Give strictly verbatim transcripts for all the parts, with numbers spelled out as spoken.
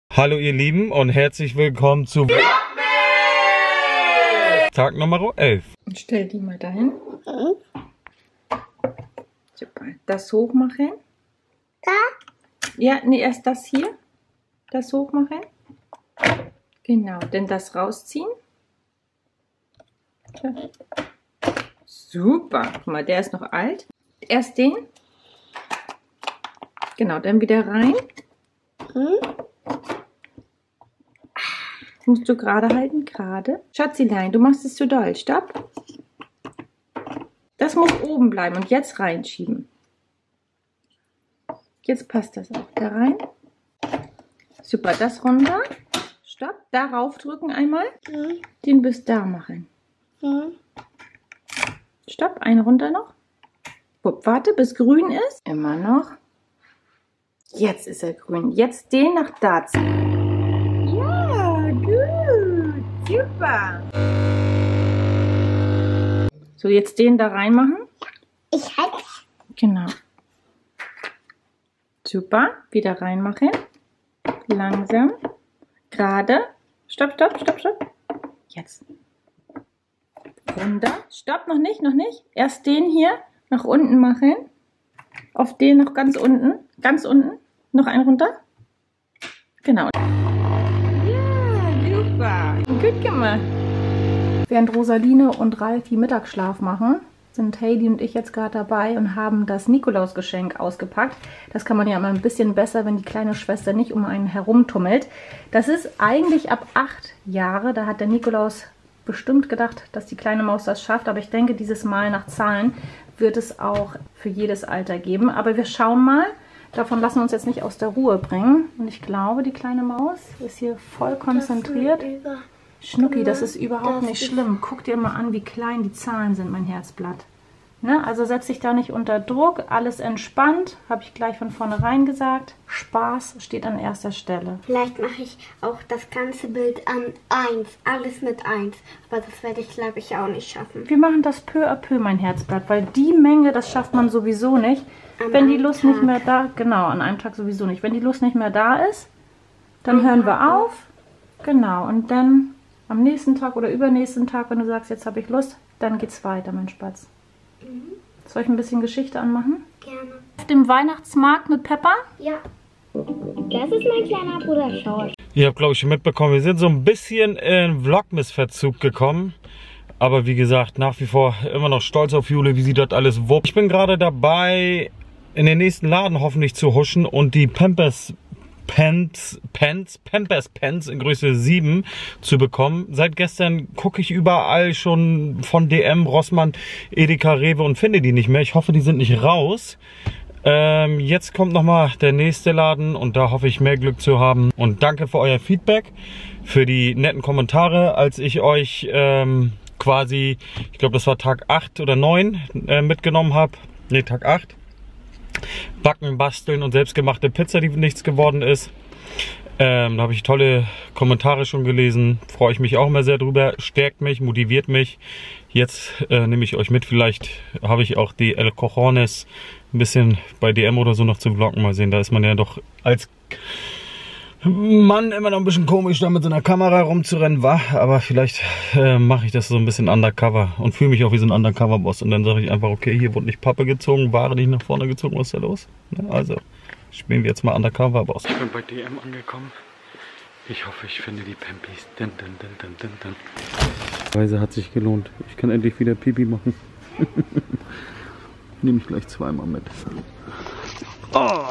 Hallo ihr Lieben und herzlich willkommen zu Vlogmas! Tag Nummer elf. Stell die mal dahin. Super. Das hochmachen. Da? Ja, nee, erst das hier. Das hochmachen. Genau, denn das rausziehen. So. Super. Guck mal, der ist noch alt. Erst den. Genau, dann wieder rein. Hm? Musst du gerade halten, gerade. Schatzilein, du machst es zu doll. Stopp. Das muss oben bleiben und jetzt reinschieben. Jetzt passt das auch da rein. Super, das runter. Stopp. Darauf drücken einmal. Hm? Den bis da machen. Hm? Stopp, eine runter noch. Wupp, warte, bis grün ist. Immer noch. Jetzt ist er grün. Jetzt den nach da ziehen. Ja, gut. Super. So, jetzt den da reinmachen. Ich halt. Genau. Super. Wieder reinmachen. Langsam. Gerade. Stopp, stopp, stopp, stopp. Jetzt. Runter. Stopp, noch nicht, noch nicht. Erst den hier nach unten machen. Auf den noch ganz unten. Ganz unten. Noch einen runter. Genau. Ja, super. Gut gemacht. Während Rosaline und Ralf die Mittagsschlaf machen, sind Heidi und ich jetzt gerade dabei und haben das Nikolausgeschenk ausgepackt. Das kann man ja immer ein bisschen besser, wenn die kleine Schwester nicht um einen herumtummelt. Das ist eigentlich ab acht Jahre. Da hat der Nikolaus bestimmt gedacht, dass die kleine Maus das schafft. Aber ich denke, dieses Mal nach Zahlen wird es auch für jedes Alter geben. Aber wir schauen mal. Davon lassen wir uns jetzt nicht aus der Ruhe bringen. Und ich glaube, die kleine Maus ist hier voll konzentriert. Schnucki, das ist überhaupt nicht schlimm. Guck dir mal an, wie klein die Zahlen sind, mein Herzblatt. Ne? Also setz dich da nicht unter Druck, alles entspannt, habe ich gleich von vornherein gesagt. Spaß steht an erster Stelle. Vielleicht mache ich auch das ganze Bild an eins, alles mit eins. Aber das werde ich, glaube ich, auch nicht schaffen. Wir machen das peu à peu, mein Herzblatt, weil die Menge, das schafft man sowieso nicht. An Wenn die einem Lust Tag. nicht mehr da, genau, an einem Tag sowieso nicht. Wenn die Lust nicht mehr da ist, dann hören wir auf. Genau, und dann am nächsten Tag oder übernächsten Tag, wenn du sagst, jetzt habe ich Lust, dann geht's weiter, mein Spatz. Mhm. Soll ich ein bisschen Geschichte anmachen? Gerne. Auf dem Weihnachtsmarkt mit Peppa? Ja. Das ist mein kleiner Bruder Schorsch. Ihr habt, glaube ich, schon mitbekommen, wir sind so ein bisschen in Vlogmas-Verzug gekommen. Aber wie gesagt, nach wie vor immer noch stolz auf Jule, wie sie das alles wuppt. Ich bin gerade dabei, in den nächsten Laden hoffentlich zu huschen und die Pampers Pants, Pants, Pampers Pants in Größe sieben zu bekommen. Seit gestern gucke ich überall schon von D M, Rossmann, Edeka, Rewe und finde die nicht mehr. Ich hoffe, die sind nicht raus. Ähm, jetzt kommt nochmal der nächste Laden und da hoffe ich mehr Glück zu haben. Und danke für euer Feedback, für die netten Kommentare, als ich euch ähm, quasi, ich glaube das war Tag acht oder neun äh, mitgenommen habe. Ne, Tag acht. Backen, basteln und selbstgemachte Pizza, die nichts geworden ist. Ähm, da habe ich tolle Kommentare schon gelesen. Freue ich mich auch immer sehr drüber. Stärkt mich, motiviert mich. Jetzt äh, nehme ich euch mit. Vielleicht habe ich auch die El Cojones ein bisschen bei D M oder so noch zu vloggen. Mal sehen, da ist man ja doch als Mann immer noch ein bisschen komisch, da mit so einer Kamera rumzurennen, war. Aber vielleicht äh, mache ich das so ein bisschen undercover und fühle mich auch wie so ein Undercover-Boss. Und dann sage ich einfach, okay, hier wurde nicht Pappe gezogen, Ware nicht nach vorne gezogen, was ist da los? Also spielen wir jetzt mal Undercover-Boss. Ich bin bei D M angekommen. Ich hoffe, ich finde die Pampis. Dun, dun, dun, dun, dun, dun. Die Reise hat sich gelohnt. Ich kann endlich wieder Pipi machen. Nehme ich gleich zweimal mit. Oh.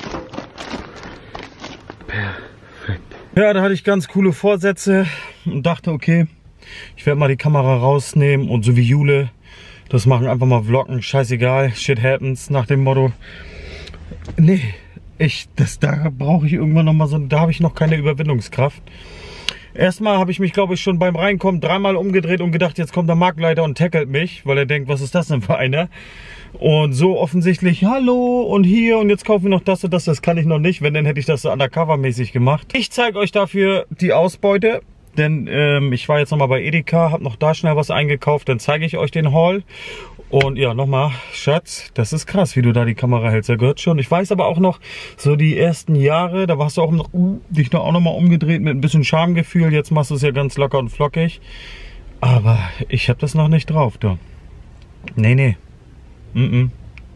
Perfekt. Ja, da hatte ich ganz coole Vorsätze und dachte, okay, ich werde mal die Kamera rausnehmen und so wie Jule das machen, einfach mal vloggen, scheißegal, shit happens, nach dem Motto. Nee, ich, das, da brauche ich irgendwann noch mal so, da habe ich noch keine Überwindungskraft. Erstmal habe ich mich, glaube ich, schon beim Reinkommen dreimal umgedreht und gedacht, jetzt kommt der Marktleiter und tackelt mich, weil er denkt, was ist das denn für einer? Und so offensichtlich, hallo und hier und jetzt kaufen wir noch das und das, das kann ich noch nicht, wenn, dann hätte ich das so undercover-mäßig gemacht. Ich zeige euch dafür die Ausbeute denn ähm, ich war jetzt nochmal bei Edeka, habe noch da schnell was eingekauft, dann zeige ich euch den Haul. Und ja, nochmal, Schatz, das ist krass, wie du da die Kamera hältst, der gehört schon. Ich weiß aber auch noch, so die ersten Jahre, da warst du auch noch, uh, dich noch auch nochmal umgedreht mit ein bisschen Schamgefühl. Jetzt machst du es ja ganz locker und flockig. Aber ich habe das noch nicht drauf, du. Nee, nee. Mm -mm.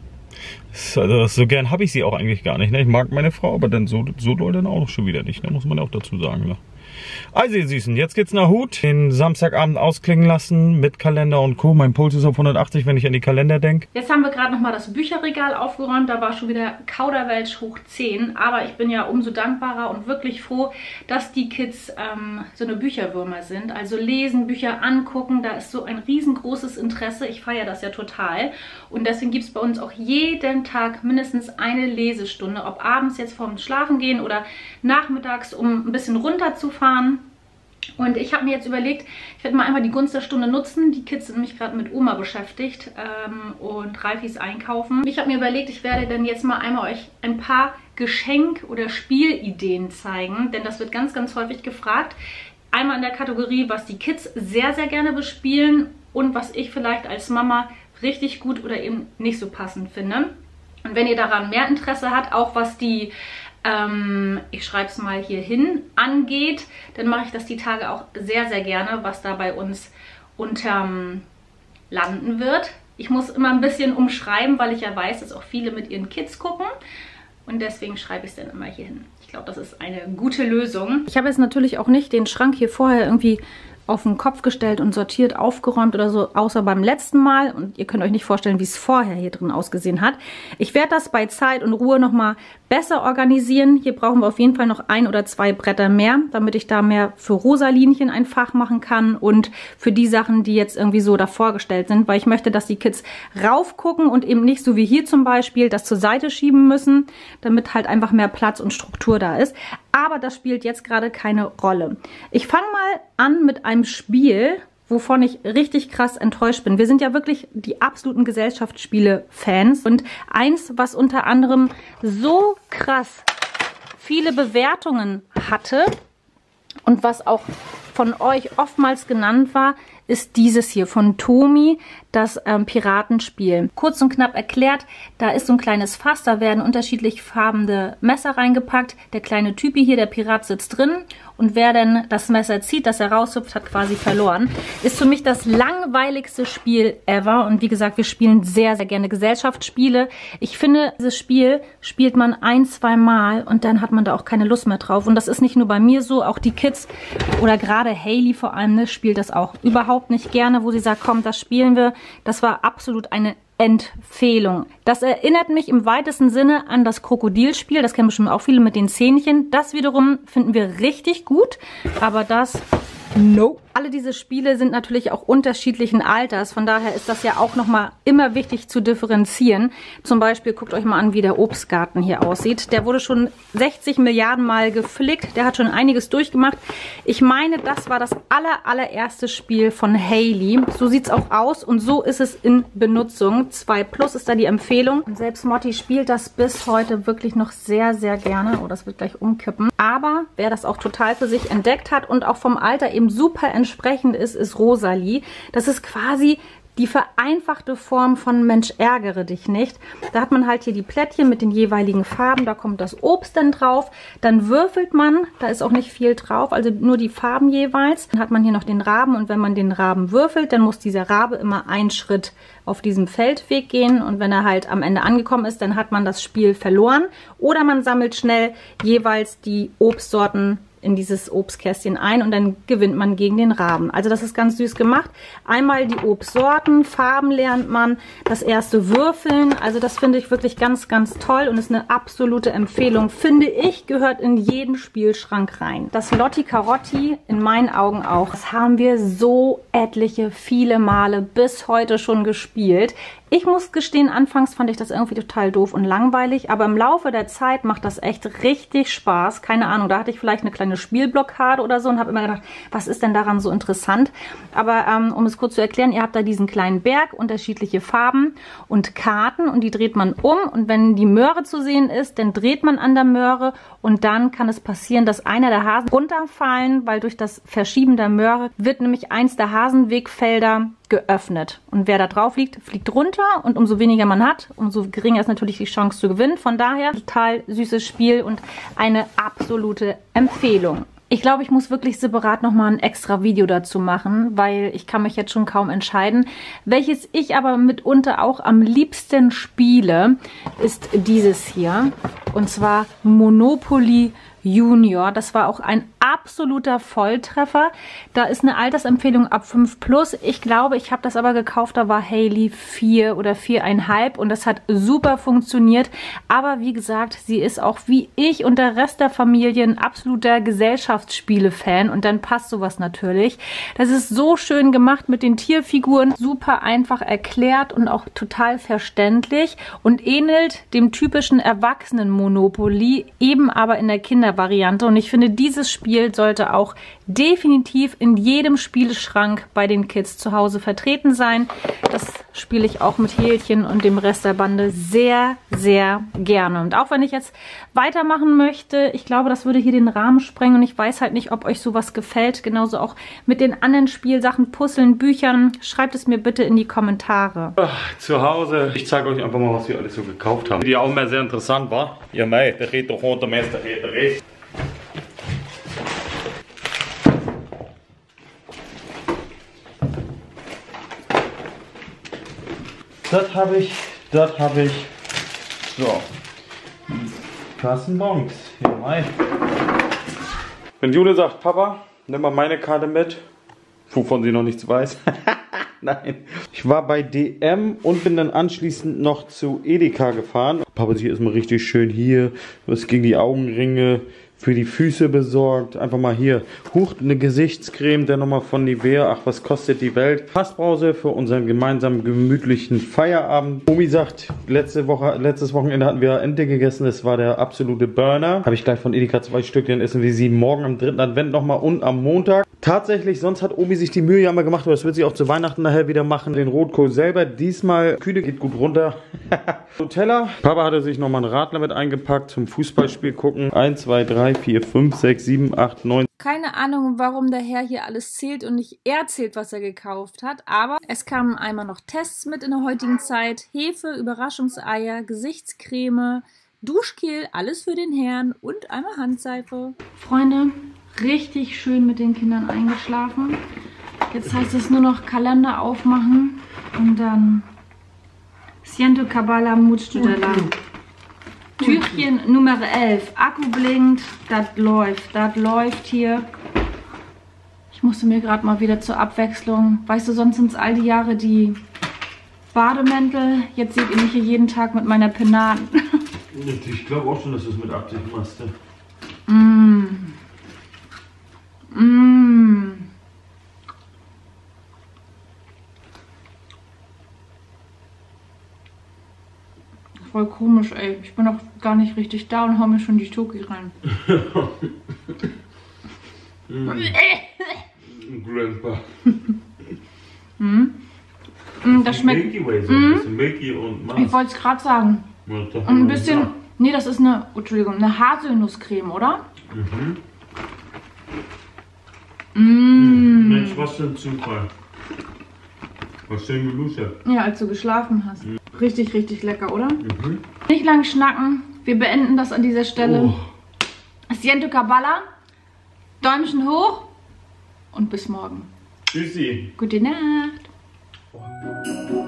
Also, so gern habe ich sie auch eigentlich gar nicht. Ne? Ich mag meine Frau, aber dann so, so doll dann auch schon wieder nicht. Da muss man auch dazu sagen. Ne? Also ihr Süßen, jetzt geht's nach Hut. Den Samstagabend ausklingen lassen mit Kalender und Co. Mein Puls ist auf hundertachtzig, wenn ich an die Kalender denke. Jetzt haben wir gerade nochmal das Bücherregal aufgeräumt. Da war schon wieder Kauderwelsch hoch zehn. Aber ich bin ja umso dankbarer und wirklich froh, dass die Kids ähm, so eine Bücherwürmer sind. Also lesen, Bücher angucken, da ist so ein riesengroßes Interesse. Ich feiere das ja total. Und deswegen gibt es bei uns auch jeden Tag mindestens eine Lesestunde. Ob abends jetzt vorm Schlafengehen oder nachmittags, um ein bisschen runterzufahren. Und ich habe mir jetzt überlegt, ich werde mal einmal die Gunst der Stunde nutzen. Die Kids sind nämlich gerade mit Oma beschäftigt ähm, und Ralfis einkaufen. Ich habe mir überlegt, ich werde dann jetzt mal einmal euch ein paar Geschenk- oder Spielideen zeigen, denn das wird ganz, ganz häufig gefragt. Einmal in der Kategorie, was die Kids sehr, sehr gerne bespielen und was ich vielleicht als Mama richtig gut oder eben nicht so passend finde. Und wenn ihr daran mehr Interesse habt, auch was die Ähm, ich schreibe es mal hier hin, angeht, dann mache ich das die Tage auch sehr, sehr gerne, was da bei uns unterm landen wird. Ich muss immer ein bisschen umschreiben, weil ich ja weiß, dass auch viele mit ihren Kids gucken. Und deswegen schreibe ich es dann immer hier hin. Ich glaube, das ist eine gute Lösung. Ich habe jetzt natürlich auch nicht den Schrank hier vorher irgendwie auf den Kopf gestellt und sortiert, aufgeräumt oder so, außer beim letzten Mal. Und ihr könnt euch nicht vorstellen, wie es vorher hier drin ausgesehen hat. Ich werde das bei Zeit und Ruhe nochmal besser organisieren. Hier brauchen wir auf jeden Fall noch ein oder zwei Bretter mehr, damit ich da mehr für Rosalinchen ein Fach machen kann und für die Sachen, die jetzt irgendwie so davor gestellt sind, weil ich möchte, dass die Kids raufgucken und eben nicht so wie hier zum Beispiel das zur Seite schieben müssen, damit halt einfach mehr Platz und Struktur da ist. Aber das spielt jetzt gerade keine Rolle. Ich fange mal an mit einem Spiel, wovon ich richtig krass enttäuscht bin. Wir sind ja wirklich die absoluten Gesellschaftsspiele-Fans. Und eins, was unter anderem so krass viele Bewertungen hatte und was auch von euch oftmals genannt war, ist dieses hier von Tomi, das ähm, Piratenspiel. Kurz und knapp erklärt, da ist so ein kleines Fass, da werden unterschiedlich farbene Messer reingepackt. Der kleine Typi hier, der Pirat, sitzt drin und wer denn das Messer zieht, das er raushüpft, hat quasi verloren. Ist für mich das langweiligste Spiel ever und wie gesagt, wir spielen sehr, sehr gerne Gesellschaftsspiele. Ich finde, dieses Spiel spielt man ein, zwei Mal und dann hat man da auch keine Lust mehr drauf. Und das ist nicht nur bei mir so, auch die Kids oder gerade Hailey vor allem, ne, spielt das auch überhaupt nicht gerne, wo sie sagt, komm, das spielen wir. Das war absolut eine Empfehlung. Das erinnert mich im weitesten Sinne an das Krokodilspiel. Das kennen bestimmt auch viele mit den Zähnchen. Das wiederum finden wir richtig gut, aber das... No. Alle diese Spiele sind natürlich auch unterschiedlichen Alters. Von daher ist das ja auch nochmal immer wichtig zu differenzieren. Zum Beispiel guckt euch mal an, wie der Obstgarten hier aussieht. Der wurde schon sechzig Milliarden Mal geflickt. Der hat schon einiges durchgemacht. Ich meine, das war das aller, allererste Spiel von Hailey. So sieht es auch aus und so ist es in Benutzung. zwei Plus ist da die Empfehlung. Und selbst Motti spielt das bis heute wirklich noch sehr, sehr gerne. Oh, das wird gleich umkippen. Aber wer das auch total für sich entdeckt hat und auch vom Alter eben super entsprechend ist, ist Rosalie. Das ist quasi die vereinfachte Form von Mensch, ärgere dich nicht. Da hat man halt hier die Plättchen mit den jeweiligen Farben, da kommt das Obst dann drauf, dann würfelt man, da ist auch nicht viel drauf, also nur die Farben jeweils. Dann hat man hier noch den Raben und wenn man den Raben würfelt, dann muss dieser Rabe immer einen Schritt auf diesem Feldweg gehen und wenn er halt am Ende angekommen ist, dann hat man das Spiel verloren oder man sammelt schnell jeweils die Obstsorten in dieses Obstkästchen ein und dann gewinnt man gegen den Raben. Also das ist ganz süß gemacht. Einmal die Obstsorten, Farben lernt man, das erste Würfeln. Also das finde ich wirklich ganz, ganz toll und ist eine absolute Empfehlung. Finde ich, gehört in jeden Spielschrank rein. Das Lotti Carotti in meinen Augen auch. Das haben wir so etliche, viele Male bis heute schon gespielt. Ich muss gestehen, anfangs fand ich das irgendwie total doof und langweilig, aber im Laufe der Zeit macht das echt richtig Spaß. Keine Ahnung, da hatte ich vielleicht eine kleine Spielblockade oder so und habe immer gedacht, was ist denn daran so interessant? Aber ähm, um es kurz zu erklären, ihr habt da diesen kleinen Berg, unterschiedliche Farben und Karten und die dreht man um und wenn die Möhre zu sehen ist, dann dreht man an der Möhre und dann kann es passieren, dass einer der Hasen runterfallen, weil durch das Verschieben der Möhre wird nämlich eins der Hasenwegfelder geöffnet. Und wer da drauf liegt, fliegt runter und umso weniger man hat, umso geringer ist natürlich die Chance zu gewinnen. Von daher total süßes Spiel und eine absolute Empfehlung. Ich glaube, ich muss wirklich separat nochmal ein extra Video dazu machen, weil ich kann mich jetzt schon kaum entscheiden. Welches ich aber mitunter auch am liebsten spiele, ist dieses hier. Und zwar Monopoly Junior. Das war auch ein absoluter Volltreffer. Da ist eine Altersempfehlung ab fünf plus. Ich glaube, ich habe das aber gekauft, da war Haley vier oder vier Komma fünf und das hat super funktioniert. Aber wie gesagt, sie ist auch wie ich und der Rest der Familie ein absoluter Gesellschaftsspiele-Fan und dann passt sowas natürlich. Das ist so schön gemacht mit den Tierfiguren, super einfach erklärt und auch total verständlich und ähnelt dem typischen Erwachsenen-Monopoly, eben aber in der Kindervariante. Und ich finde, dieses Spiel sollte auch definitiv in jedem Spielschrank bei den Kids zu Hause vertreten sein. Das spiele ich auch mit Helchen und dem Rest der Bande sehr, sehr gerne. Und auch wenn ich jetzt weitermachen möchte, ich glaube, das würde hier den Rahmen sprengen und ich weiß halt nicht, ob euch sowas gefällt. Genauso auch mit den anderen Spielsachen, Puzzeln, Büchern. Schreibt es mir bitte in die Kommentare. Ach, zu Hause, ich zeige euch einfach mal, was wir alles so gekauft haben. Die auch mal sehr interessant war. Ja, mei, der geht doch runter, Meister, der recht. Das habe ich, das habe ich. So. Kassenbons. Ja, mei. Wenn Jule sagt, Papa, nimm mal meine Karte mit, wovon sie noch nichts weiß. Nein. Ich war bei D M und bin dann anschließend noch zu Edeka gefahren. Papa sich erstmal richtig schön hier, was gegen die Augenringe, für die Füße besorgt. Einfach mal hier. Huch, eine Gesichtscreme, der nochmal von Nivea. Ach, was kostet die Welt? Fassbrause für unseren gemeinsamen gemütlichen Feierabend. Omi sagt, letzte Woche, letztes Wochenende hatten wir Ente gegessen. Das war der absolute Burner. Habe ich gleich von Edeka zwei Stück. Dann essen wir sie morgen am dritten Advent nochmal und am Montag. Tatsächlich, sonst hat Omi sich die Mühe ja mal gemacht, aber das wird sie auch zu Weihnachten nachher wieder machen. Den Rotkohl selber. Diesmal, Kühle geht gut runter. Nutella. Papa hatte sich nochmal einen Radler mit eingepackt zum Fußballspiel gucken. eins, zwei, drei, vier, fünf, sechs, sieben, acht, neun. Keine Ahnung, warum der Herr hier alles zählt und nicht er zählt, was er gekauft hat. Aber es kamen einmal noch Tests mit in der heutigen Zeit. Hefe, Überraschungseier, Gesichtscreme, Duschgel, alles für den Herrn und einmal Handseife. Freunde, richtig schön mit den Kindern eingeschlafen. Jetzt heißt es nur noch Kalender aufmachen und dann Siento Kabbalah Mutstudela. Türchen Nummer elf. Akku blinkt. Das läuft. Das läuft hier. Ich musste mir gerade mal wieder zur Abwechslung. Weißt du, sonst sind es all die Jahre die Bademäntel. Jetzt seht ihr mich hier jeden Tag mit meiner Penaten. Ich glaube auch schon, dass du es mit Absicht machst. Mmh. Mmh. Voll komisch, ey. Ich bin noch gar nicht richtig da und hau mir schon die Schoki rein. Grandpa. mm. Mm, das schmeckt. Milky Way, so ein bisschen Milky und Mars. Ich wollte es gerade sagen. Ja, ein bisschen. Nee, das ist eine. Oh, Entschuldigung, eine Haselnusscreme, oder? Mhm. Mm. Mensch, was für ein Zufall. Was schön geluscht. Ja, als du geschlafen hast. Mhm. Richtig, richtig lecker, oder? Mhm. Nicht lang schnacken. Wir beenden das an dieser Stelle. Oh. Siento Kabbalah. Däumchen hoch. Und bis morgen. Tschüssi. Gute Nacht.